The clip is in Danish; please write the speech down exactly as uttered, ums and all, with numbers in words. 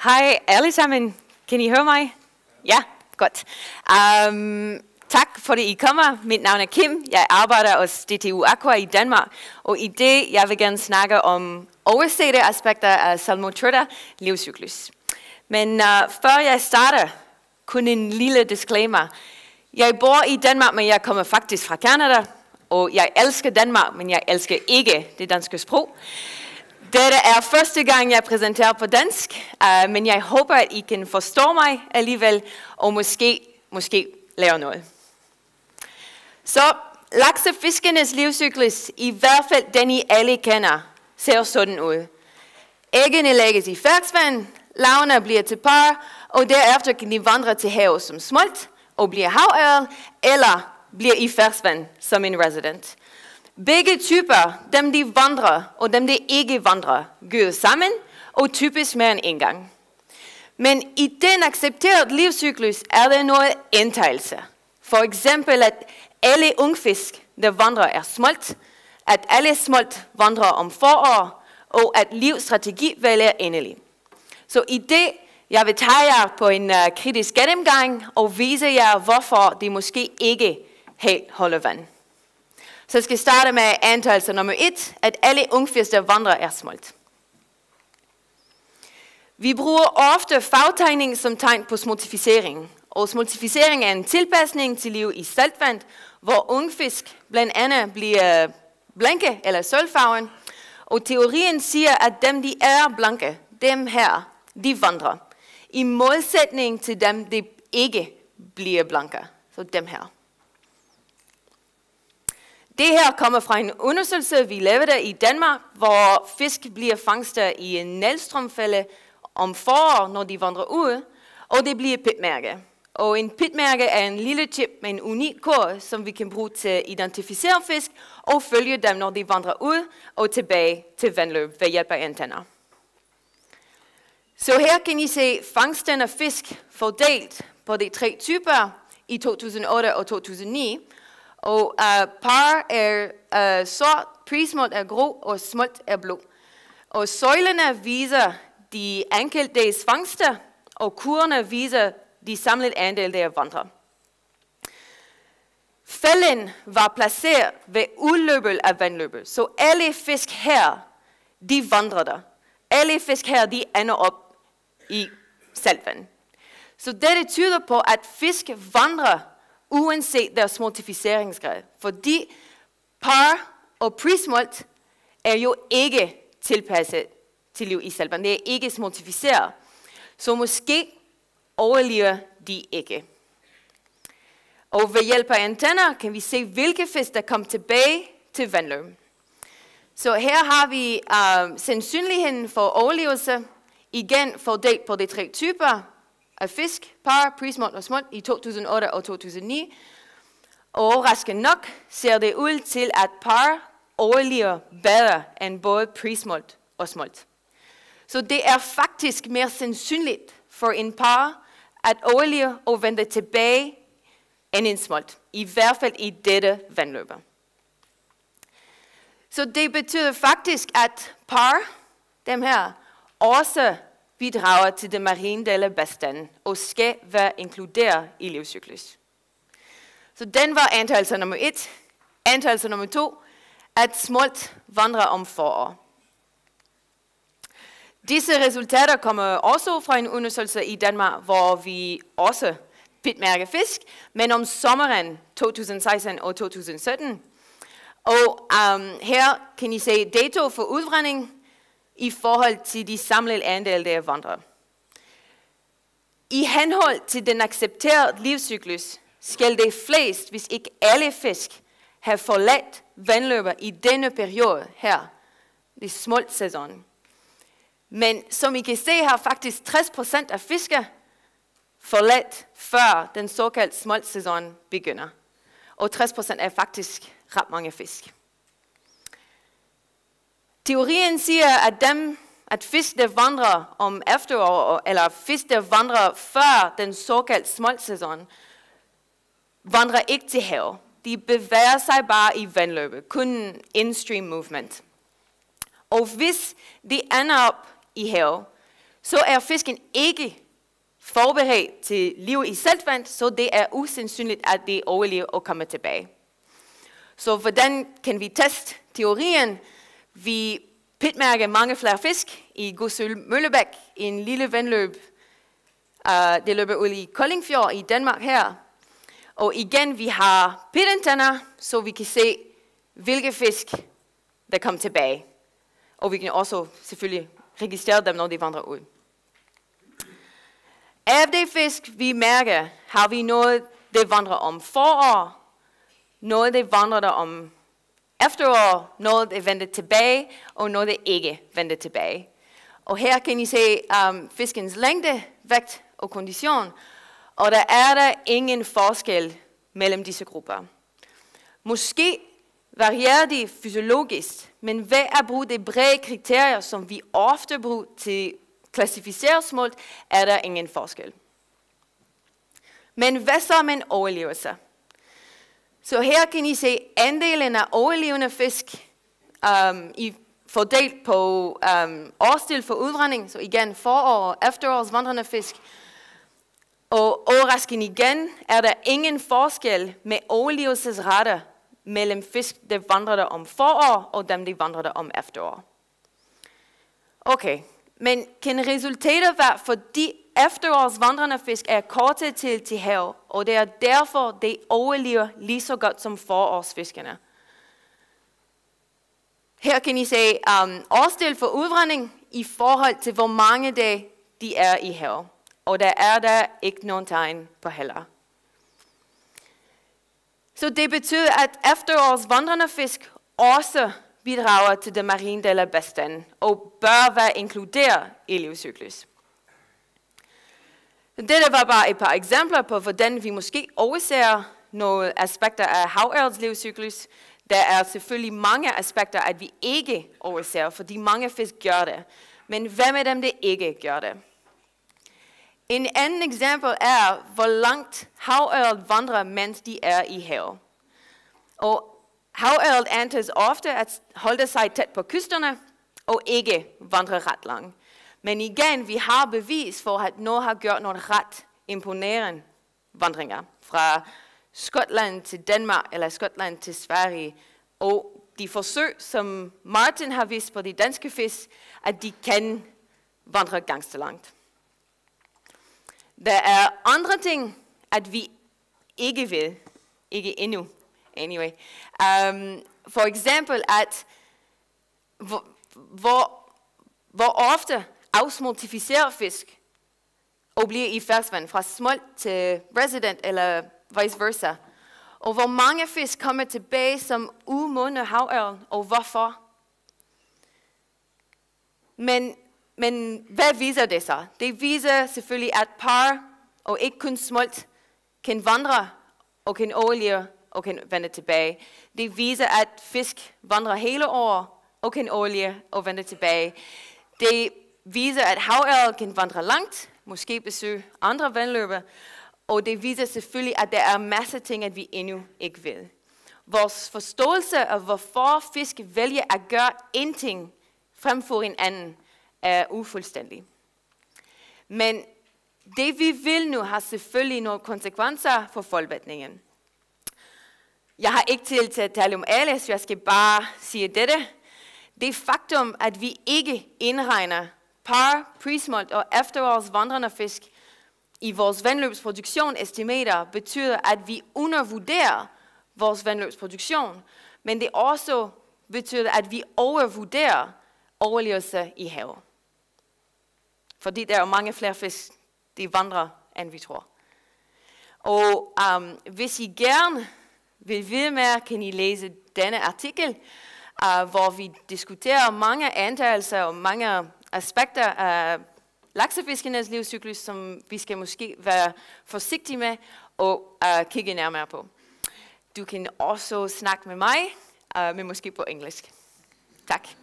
Hej alle sammen. Kan I høre mig? Ja, godt. Um, tak fordi I kommer. Mit navn er Kim. Jeg arbejder hos D T U Aqua i Danmark. Og i det, jeg vil gerne snakke om oversete aspekter af Salmotroda livscyklus. Men uh, før jeg starter, kun en lille disclaimer. Jeg bor i Danmark, men jeg kommer faktisk fra Canada. Og jeg elsker Danmark, men jeg elsker ikke det danske sprog. Dette er første gang, jeg præsenterer på dansk, uh, men jeg håber, at I kan forstå mig alligevel, og måske, måske lære noget. Så laksefiskenes livscyklus, i hvert fald den I alle kender, ser sådan ud. Æggene lægges i ferskvand, larverne bliver til par, og derefter kan de vandre til havet som smolt, og bliver havørred, eller bliver i ferskvand som en resident. Begge typer, dem de vandrer og dem de ikke vandrer, gør sammen og typisk mere end en gang. Men i den accepterede livscyklus er der noget undtagelse. For eksempel at alle ungfisk, der vandrer, er smolt, at alle smolt vandrer om forår, og at livsstrategivalg er endelig. Så i det, jeg vil tage jer på en uh, kritisk gennemgang og vise jer, hvorfor det måske ikke helt holder vand. Så jeg skal starte med antagelse nummer et, at alle ungfisk, der vandrer, er smolt. Vi bruger ofte fagtegning som tegn på smoltificering. Og smoltificering er en tilpasning til liv i saltvand, hvor ungfisk blandt andet bliver blanke eller sølvfarven. Og teorien siger, at dem, de er blanke, dem her, de vandrer. I modsætning til dem, de ikke bliver blanke. Så dem her. Det her kommer fra en undersøgelse, vi lavede i Danmark, hvor fisk bliver fangstet i en nælstrømfælde om forår, når de vandrer ud, og det bliver pitmærke. Og en pitmærke er en lille chip med en unik kode, som vi kan bruge til at identificere fisk og følge dem, når de vandrer ud og tilbage til vandløb ved hjælp af antenner. Så her kan I se fangsten af fisk fordelt på de tre typer i to tusind og otte og to tusind og ni. Og uh, par er uh, sort, pre-smolt er grå, og smolt er blå. Og søjlerne viser de enkeltdags fangster, og kurverne viser de samlede andel, der vandrer. Fælden var placeret ved udløbet af vandløbet, så alle fisk her, de vandrer der. Alle fisk her, de ender op i saltvand. Så dette tyder på, at fisk vandrer uanset deres smoltificeringsgrad. Fordi par og pre-smolt er jo ikke tilpasset til liv i saltvand. Det er ikke smoltificeret. Så måske overlever de ikke. Og ved hjælp af antenner kan vi se, hvilke fisk der kommer tilbage til vandløb. Så her har vi uh, sandsynligheden for overlevelse, igen fordelt på de tre typer af fisk, par, pre-smolt og smolt i to tusind og otte og to tusind og ni. Og overraskende nok ser det ud til, at par overlever bedre end både pre-smolt og smolt. Så det er faktisk mere sandsynligt for en par at overleve og vende tilbage end en smolt. I hvert fald i dette vandløb. Så det betyder faktisk, at par, dem her, også bidrager til det marine del af bestanden og skal være inkluderet i livscyklus. Så den var antagelse nummer et. Antagelse nummer to, at smolt vandrer om forår. Disse resultater kommer også fra en undersøgelse i Danmark, hvor vi også pitmærker fisk, men om sommeren to tusind og seksten og to tusind og sytten. Og um, her kan I se dato for udbrænding i forhold til de samlede andel, der vandrer. I henhold til den accepterede livscyklus, skal det flest, hvis ikke alle fisk, have forladt vandløber i denne periode her, det smolt sæson. Men som I kan se, har faktisk tres procent af fisker forladt før den såkaldte smolt sæson begynder. Og tres procent er faktisk ret mange fisk. Teorien siger, at, dem, at fisk, der vandrer om efterår, eller fisk, der vandrer før den såkaldte smoltsæson, vandrer ikke til havet. De bevæger sig bare i vandløbet, kun in-stream movement. Og hvis de ender op i havet, så er fisken ikke forberedt til liv i saltvand, så det er usandsynligt, at det overlever og kommer tilbage. Så hvordan kan vi teste teorien? Vi pitmærker mange flere fisk i Godsøl Møllebæk, en lille vandløb. Uh, det løber ud i Koldingfjord i Danmark her. Og igen, vi har pitantenner, så vi kan se, hvilke fisk, der kommer tilbage. Og vi kan også selvfølgelig registrere dem, når de vandrer ud. Af de fisk, vi mærker, har vi noget, der vandrer om forår, noget, der vandrer der om efterår, noget, der vender tilbage, og noget, der ikke vender tilbage. Og her kan I se um, fiskens længde, vægt og kondition, og der er der ingen forskel mellem disse grupper. Måske varierer de fysiologisk, men ved at bruge de brede kriterier, som vi ofte bruger til klassificere smolt, er der ingen forskel. Men hvad så med en overlevelse? Så her kan I se andelen af overlevende fisk um, i fordelt på um, årstil for udvandring, så igen forår og efterårs vandrende fisk. Og overraskende igen er der ingen forskel med overlevelsesrate mellem fisk, der vandrer der om forår, og dem, der vandrer der om efterår. Okay, men kan resultatet være, fordi efterårs vandrende fisk er korte til til hav, og det er derfor, de overlever lige så godt som forårsfiskene. Her kan I se um, årstil for udvandring i forhold til, hvor mange dage de er i hav. Og der er der ikke nogen tegn på heller. Så det betyder, at efterårs vandrende fisk også bidrager til den marine del af bestanden, og bør være inkluderet i livscyklus. Dette var bare et par eksempler på, hvordan vi måske overser nogle aspekter af havørreds livscyklus. Der er selvfølgelig mange aspekter, at vi ikke overser, fordi mange fisk gør det. Men hvad med dem, der ikke gør det? En anden eksempel er, hvor langt havørred vandrer, mens de er i havet. Og havørred antages ofte at holde sig tæt på kysterne og ikke vandre ret langt. Men igen, vi har bevis for, at nogen har gjort nogle ret imponerende vandringer fra Skotland til Danmark eller Skotland til Sverige. Og de forsøg, som Martin har vist på de danske fisk, at de kan vandre ganske langt. Der er andre ting, at vi ikke ved, ikke endnu, anyway. Um, for eksempel, at hvor, hvor, hvor ofte afsmoltificerer fisk og bliver i ferskvand fra smolt til resident eller vice versa. Og hvor mange fisk kommer tilbage som umodne havørred, og hvorfor? Men Men hvad viser det så? Det viser selvfølgelig, at par, og ikke kun smolt, kan vandre og kan overleve og kan vende tilbage. Det viser, at fisk vandrer hele året og kan overleve og vende tilbage. Det viser, at havørred kan vandre langt, måske besøge andre vandløber. Og det viser selvfølgelig, at der er masser af ting, at vi endnu ikke ved. Vores forståelse af, hvorfor fisk vælger at gøre en ting frem for en anden, er ufuldstændig. Men det vi vil nu har selvfølgelig nogle konsekvenser for forvaltningen. Jeg har ikke tid til at tale om alle, så jeg skal bare sige dette. Det faktum, at vi ikke indregner par, prismolt og efterårs vandrende fisk i vores vandløbsproduktion estimater, betyder, at vi undervurderer vores vandløbsproduktion, men det også betyder, at vi overvurderer overlevelse i havet. Fordi der er mange flere fisk, de vandrer, end vi tror. Og um, hvis I gerne vil vide mere, kan I læse denne artikel, uh, hvor vi diskuterer mange antagelser og mange aspekter af laksefiskenes livscyklus, som vi skal måske være forsigtige med og uh, kigge nærmere på. Du kan også snakke med mig, uh, men måske på engelsk. Tak.